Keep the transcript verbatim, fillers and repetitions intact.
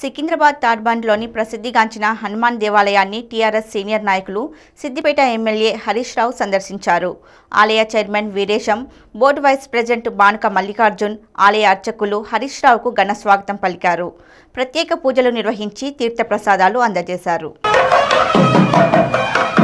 సికింద్రాబాద్ తాడ్బండ్లోని ప్రసిద్ధిగాంచిన హనుమాన్ దేవాలయాన్ని TRS senior నాయకులు సిద్దిపేట ఎమ్మెల్యే హరీష్ రావు సందర్శించారు. ఆలయ chairman Veeresham, board vice president Banuka Mallikarjun, ఆలయ అర్చకులు హరీష్ రావుకు ఘన స్వాగతం పలికారు. ప్రత్యేక పూజలు నిర్వహించి తీర్థప్రసాదాలు అందజేశారు.